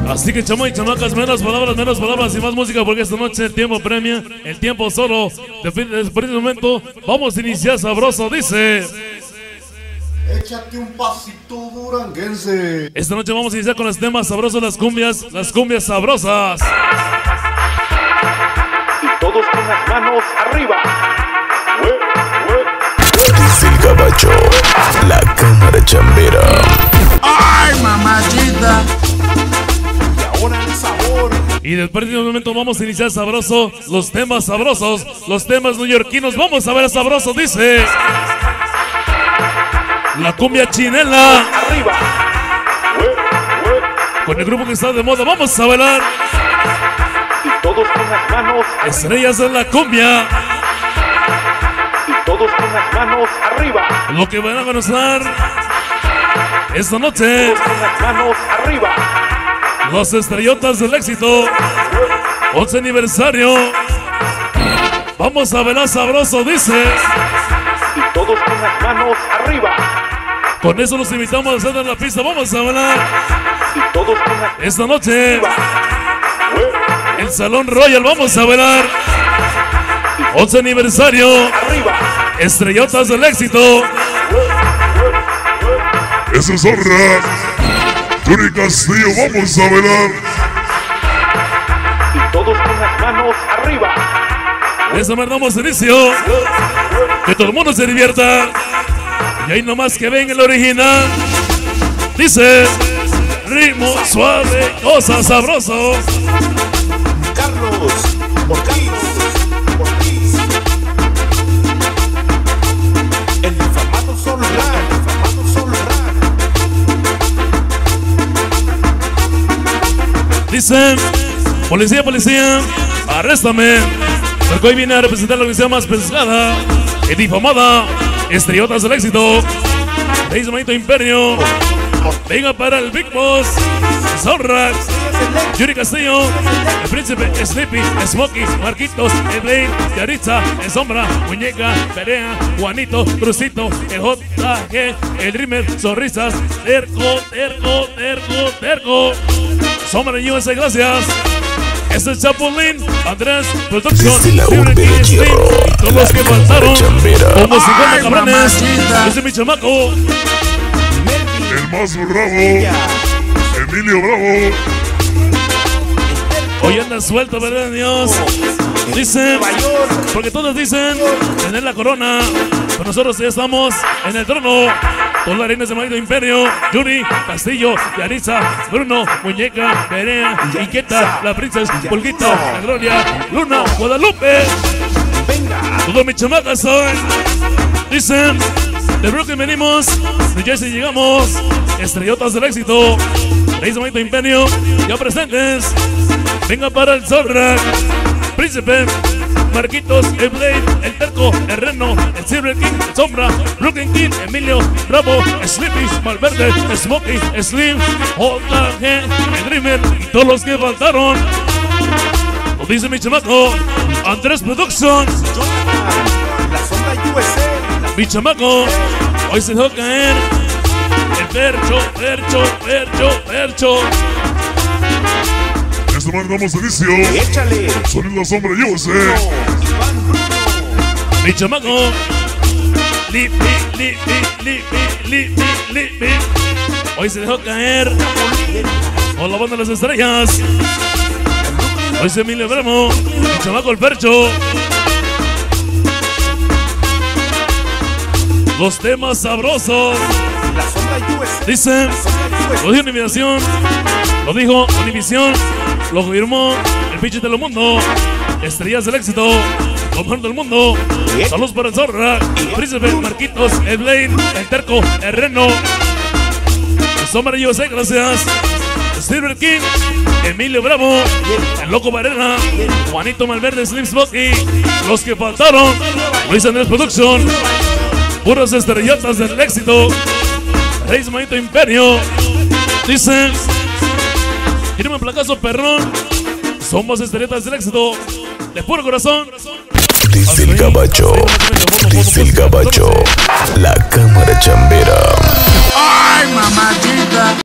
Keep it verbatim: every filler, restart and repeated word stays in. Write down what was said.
Así que chamo y chamacas, menos palabras, menos palabras y más música, porque esta noche el tiempo premia, el tiempo solo. Desde este momento vamos a iniciar sabroso, dice. Échate un pasito duranguense. Esta noche vamos a iniciar con los temas sabrosos, las cumbias, las cumbias sabrosas. Y todos con las manos arriba. Desde el Gabacho, la cámara chambera. ¡Ay, mamachita! Y ahora el sabor. Y después de un momento vamos a iniciar sabroso, los temas sabrosos, los temas neoyorquinos. Vamos a ver sabroso, dice. La cumbia chinela. Arriba. Con el grupo que está de moda, vamos a bailar. Y todos con las manos arriba. Estrellas de la cumbia. Y todos con las manos arriba. Lo que van a conocer esta noche, Todos con las manos arriba. los estrellotas del éxito, once aniversario. Vamos a bailar sabroso, dice. Y todos con las manos arriba. Con eso los invitamos a hacer en la pista. Vamos a bailar Y todos con las esta noche. arriba. El Salón Royal, vamos a bailar. once aniversario. Arriba. Estrellotas del éxito. Eso es Zorra. Yuri Castillo, vamos a bailar. Y todos con las manos arriba. De esta manera damos inicio. Que todo el mundo se divierta. Y ahí nomás que ven el original. Dice: ritmo suave, cosa sabroso. Carlos, por Carlos, por ti. El infamado Sol Rag, el infamado Sol Rag. Dicen: policía, policía, arréstame. Porque hoy viene a representar la organización más pesada y difamada, Estrellotas del éxito. Seis Manito Imperio. Venga para el Big Boss, Zorra, Yuri Castillo, el Príncipe, Sleepy, Smokey, Marquitos, el Blade, Yaritza, el Sombra, Muñeca, Perea, Juanito, Crucito, el J G, el Dreamer, Sonrisas, Terco, Terco, Terco, Terco. Sombra y U S A, gracias. Este es Chapulín, Andrés, Production, Desde la urbe de hierro, todos la los que cámara faltaron, chambera. como cincuenta Ay, cabrones. mamachita. Ese es mi chamaco. El más bravo. Emilio Bravo. Hoy anda suelto, ¿verdad, Dios? Dicen, porque todos dicen tener la corona, pero nosotros ya estamos en el trono. Con las reinas de Manito Imperio, Yuri, Castillo, Yaritza, Bruno, Muñeca, Perea, Inquieta, la Princesa, Pulguito, la Gloria, Luna, Guadalupe. Todos mis chamacas hoy. Dicen, de Brooklyn venimos, de Jersey llegamos, Estrellotas del éxito, Reyes de Manito Imperio, ya presentes. Venga para el Zorra, Príncipe, Marquitos, el Blade, el Terco, el Reno, el Silver King, el Sombra, Brooklyn King, Emilio, Bravo, Sleepy, Malverde, Smokey, Slim, J G, el Dreamer y todos los que faltaron. Lo dice mi chamaco, Andrés Production. La sombra U S A. Mi chamaco, hoy se dejó caer el Percho, Percho, Percho, Percho. Esta manera damos inicio. Échale. Son la sombra yo sé. Mi chamaco, Lipi, Lipi, Lipi, Lipi, Lipi. Hoy se dejó caer con la banda de las estrellas. Hoy se Emilio Bremo, mi chamaco el Percho. Los temas sabrosos. La sombra U S A. Dicen, lo dijo Univisión, lo dijo Univisión, lo firmó el pinche de mundo. Estrellas del éxito, lo mejor del mundo. Saludos para el Zorra, el Príncipe, Marquitos, el Blade, el Terco, el Reno, el Sombra y U S A, gracias. Silver King, Emilio Bravo, el Loco Varela, Juanito Malverde, Slim Smokey, los que faltaron, Luis Andrés Production, puros estrellotas del éxito, Reyes Manito Imperio. Dicen, quiero un placazo perrón, somos estrellotas del éxito, de puro corazón. Desde el Gabacho, desde el Gabacho, la cámara chambera. Ay, mamachita.